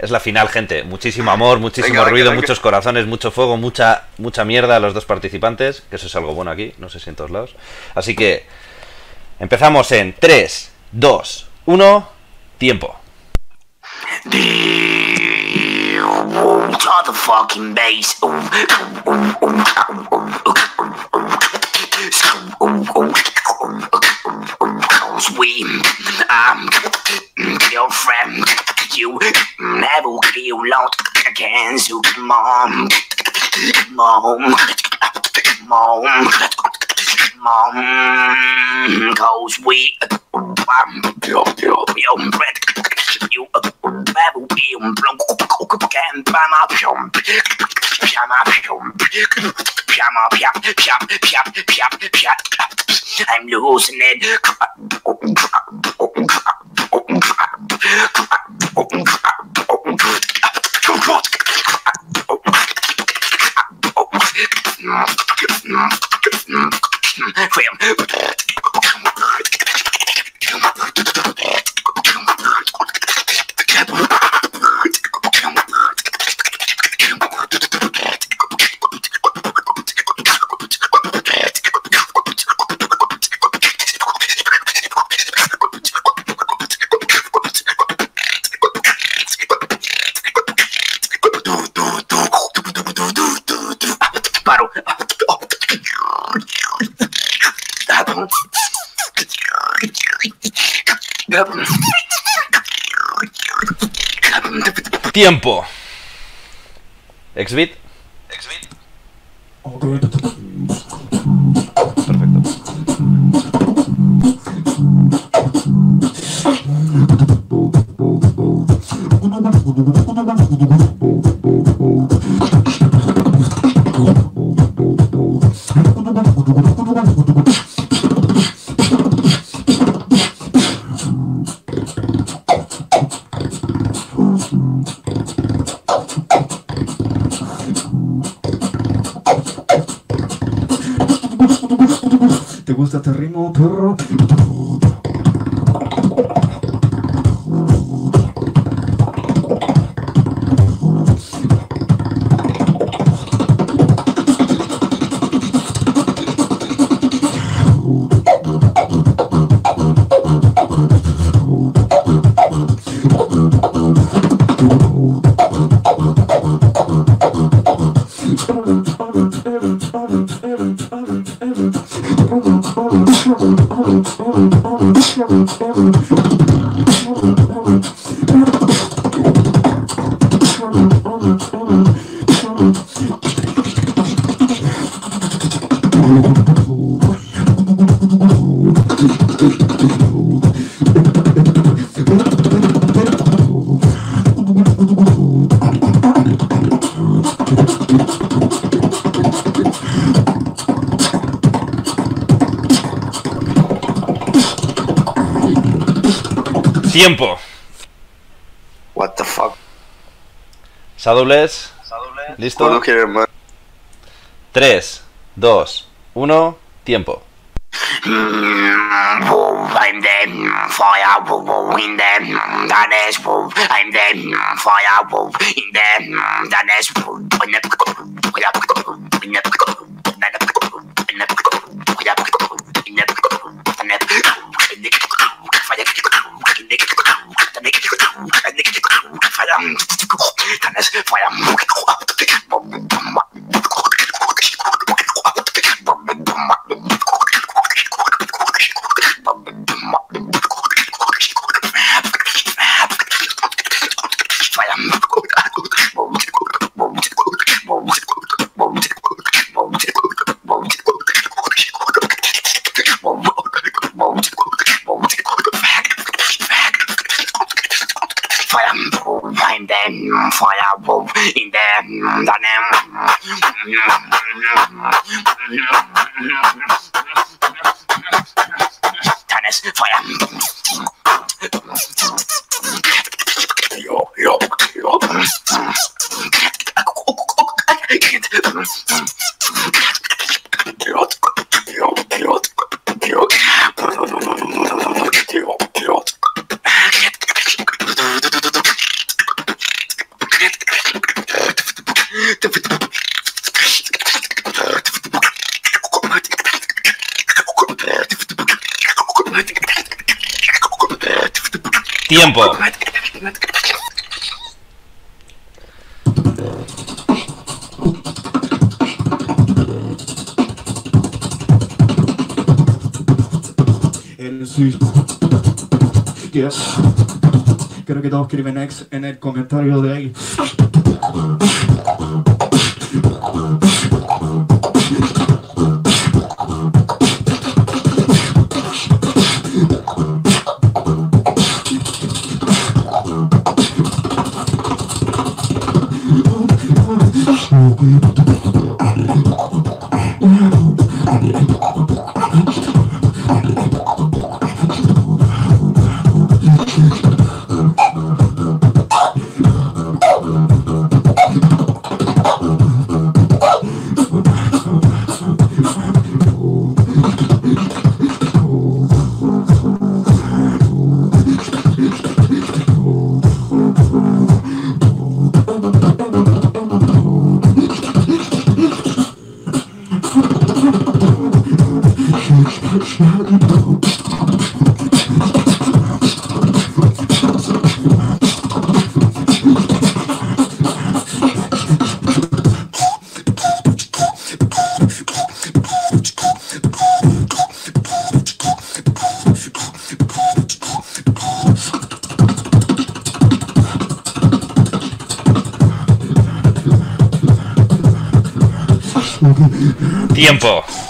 Es la final, gente. Muchísimo amor, muchísimo ruido, muchos corazones, mucho fuego, mucha mierda a los dos participantes, que eso es algo bueno aquí, no sé si en todos lados. Así que empezamos en 3, 2, 1, tiempo. To the fucking bass. We your friend, you never kill out against you. Mom, cause we I'm losing it. Tiempo. Exbit. ¿Te gusta este ritmo, perro? Tiempo. What the fuck. Sadobles. ¿Listo? Cuando quieres, hermano. 3, 2, 1, tiempo. I'm dead, fire in there, that is I'm dead, fire in there, that is I'm dead, fire in there, that tennis fire. Tiempo. Sí. Yeah. Creo que todos escriben X en el comentario de ahí. Tiempo.